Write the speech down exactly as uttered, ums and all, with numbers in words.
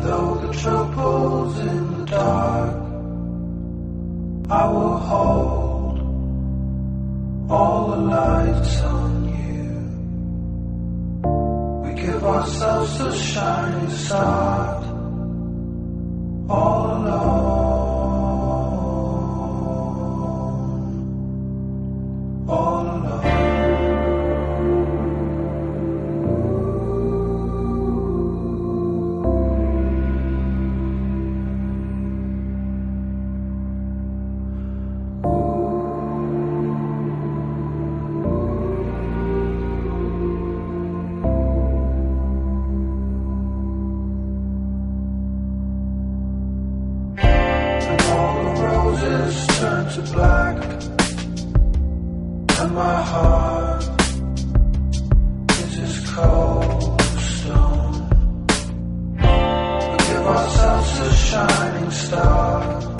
though the trouble's in the dark, I will hold all the lights on you. We give ourselves a shining start, all alone, all alone. Turn to black, and my heart is as cold as stone. We give ourselves a shining star.